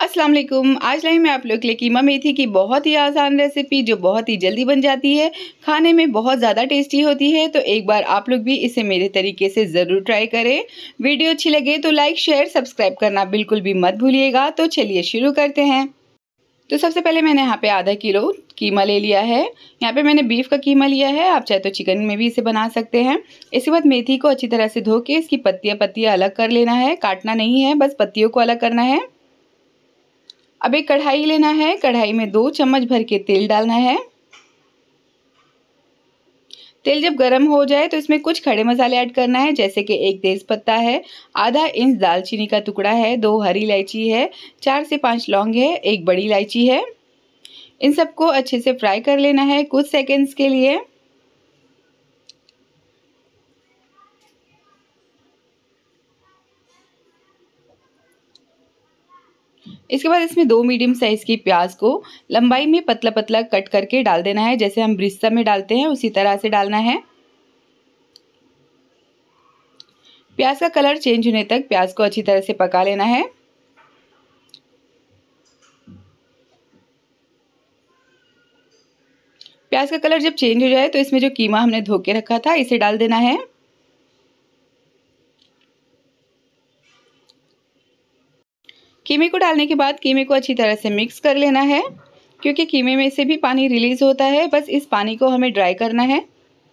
अस्सलाम वालेकुम। आज लाई मैं आप लोग के लिए कीमा मेथी की बहुत ही आसान रेसिपी जो बहुत ही जल्दी बन जाती है, खाने में बहुत ज़्यादा टेस्टी होती है। तो एक बार आप लोग भी इसे मेरे तरीके से ज़रूर ट्राई करें। वीडियो अच्छी लगे तो लाइक शेयर सब्सक्राइब करना बिल्कुल भी मत भूलिएगा। तो चलिए शुरू करते हैं। तो सबसे पहले मैंने यहाँ पे आधा किलो कीमा ले लिया है। यहाँ पे मैंने बीफ का कीमा लिया है, आप चाहे तो चिकन में भी इसे बना सकते हैं। इसके बाद मेथी को अच्छी तरह से धो के इसकी पत्तियाँ अलग कर लेना है, काटना नहीं है, बस पत्तियों को अलग करना है। अब एक कढ़ाई लेना है, कढ़ाई में 2 चम्मच भर के तेल डालना है। तेल जब गर्म हो जाए तो इसमें कुछ खड़े मसाले ऐड करना है, जैसे कि 1 तेज़पत्ता है, आधा इंच दालचीनी का टुकड़ा है, 2 हरी इलायची है, 4 से 5 लौंग है, 1 बड़ी इलायची है। इन सबको अच्छे से फ्राई कर लेना है कुछ सेकंड्स के लिए। इसके बाद इसमें 2 मीडियम साइज़ की प्याज को लंबाई में पतला पतला कट करके डाल देना है, जैसे हम ब्रिस्ता में डालते हैं उसी तरह से डालना है। प्याज का कलर चेंज होने तक प्याज को अच्छी तरह से पका लेना है। प्याज का कलर जब चेंज हो जाए तो इसमें जो कीमा हमने धो के रखा था इसे डाल देना है। कीमे को डालने के बाद कीमे को अच्छी तरह से मिक्स कर लेना है, क्योंकि कीमे में से भी पानी रिलीज होता है। बस इस पानी को हमें ड्राई करना है।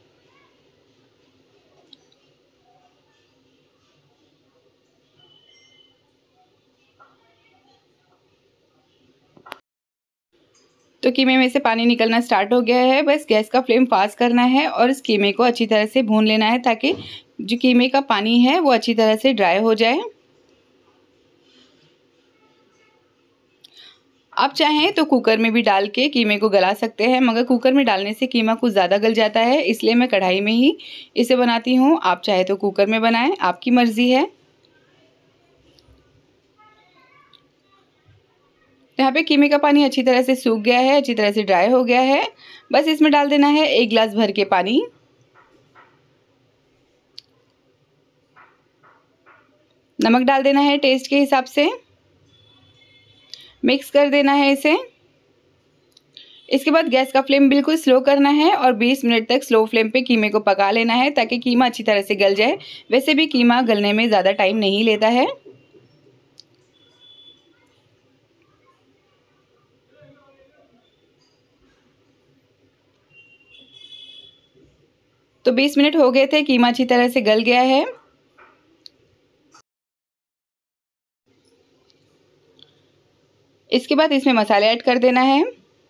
तो कीमे में से पानी निकलना स्टार्ट हो गया है। बस गैस का फ्लेम फास्ट करना है और इस कीमे को अच्छी तरह से भून लेना है, ताकि जो कीमे का पानी है वो अच्छी तरह से ड्राई हो जाए। आप चाहें तो कुकर में भी डाल के कीमे को गला सकते हैं, मगर कुकर में डालने से कीमा कुछ ज़्यादा गल जाता है, इसलिए मैं कढ़ाई में ही इसे बनाती हूँ। आप चाहे तो कुकर में बनाएं, आपकी मर्ज़ी है। यहाँ पे कीमे का पानी अच्छी तरह से सूख गया है, अच्छी तरह से ड्राई हो गया है। बस इसमें डाल देना है 1 गिलास भर के पानी। नमक डाल देना है टेस्ट के हिसाब से। मिक्स कर देना है इसे। इसके बाद गैस का फ्लेम बिल्कुल स्लो करना है और 20 मिनट तक स्लो फ्लेम पे कीमे को पका लेना है, ताकि कीमा अच्छी तरह से गल जाए। वैसे भी कीमा गलने में ज़्यादा टाइम नहीं लेता है। तो 20 मिनट हो गए थे, कीमा अच्छी तरह से गल गया है। इसके बाद इसमें मसाले ऐड कर देना है।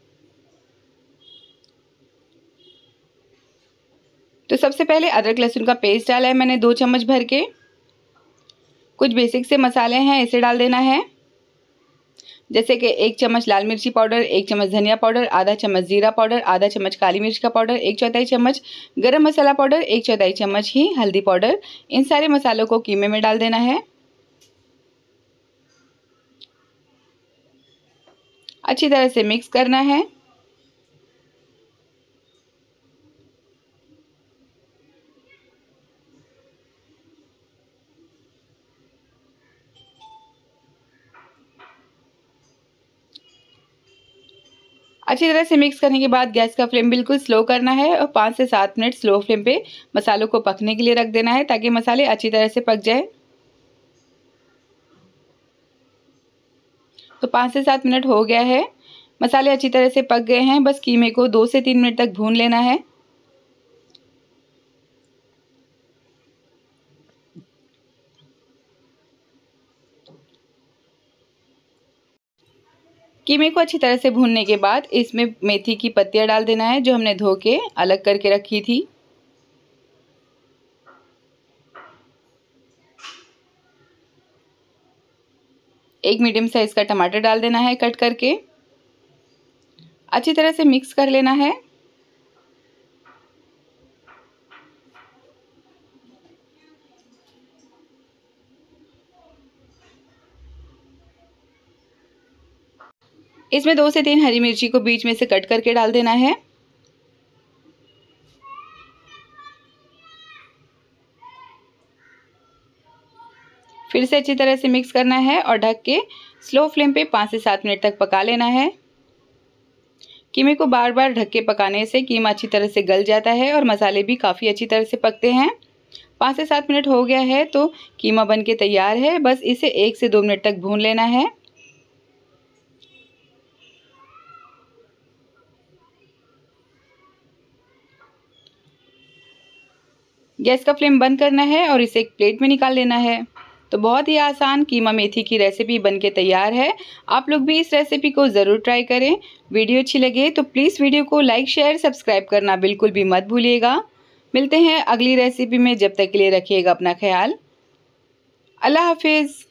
तो सबसे पहले अदरक लहसुन का पेस्ट डाला है मैंने 2 चम्मच भर के। कुछ बेसिक से मसाले हैं, इसे डाल देना है, जैसे कि 1 चम्मच लाल मिर्ची पाउडर, 1 चम्मच धनिया पाउडर, आधा चम्मच जीरा पाउडर, आधा चम्मच काली मिर्च का पाउडर, 1/4 चम्मच गरम मसाला पाउडर, 1/4 चम्मच ही हल्दी पाउडर। इन सारे मसालों को कीमे में डाल देना है। अच्छी तरह से मिक्स करना है। अच्छी तरह से मिक्स करने के बाद गैस का फ्लेम बिल्कुल स्लो करना है और 5 से 7 मिनट स्लो फ्लेम पे मसालों को पकने के लिए रख देना है, ताकि मसाले अच्छी तरह से पक जाए। तो 5 से 7 मिनट हो गया है, मसाले अच्छी तरह से पक गए हैं। बस कीमे को 2 से 3 मिनट तक भून लेना है। कीमे को अच्छी तरह से भूनने के बाद इसमें मेथी की पत्तियां डाल देना है, जो हमने धो के अलग करके रखी थी। एक मीडियम साइज का टमाटर डाल देना है कट करके। अच्छी तरह से मिक्स कर लेना है। इसमें 2 से 3 हरी मिर्ची को बीच में से कट करके डाल देना है। फिर से अच्छी तरह से मिक्स करना है और ढक के स्लो फ्लेम पे 5 से 7 मिनट तक पका लेना है। कीमे को बार बार ढक के पकाने से कीमा अच्छी तरह से गल जाता है और मसाले भी काफ़ी अच्छी तरह से पकते हैं। 5 से 7 मिनट हो गया है तो कीमा बन के तैयार है। बस इसे 1 से 2 मिनट तक भून लेना है। गैस का फ्लेम बंद करना है और इसे एक प्लेट में निकाल लेना है। तो बहुत ही आसान कीमा मेथी की रेसिपी बनके तैयार है। आप लोग भी इस रेसिपी को ज़रूर ट्राई करें। वीडियो अच्छी लगे तो प्लीज़ वीडियो को लाइक शेयर सब्सक्राइब करना बिल्कुल भी मत भूलिएगा। मिलते हैं अगली रेसिपी में, जब तक के लिए रखिएगा अपना ख्याल। अल्लाह हाफिज़।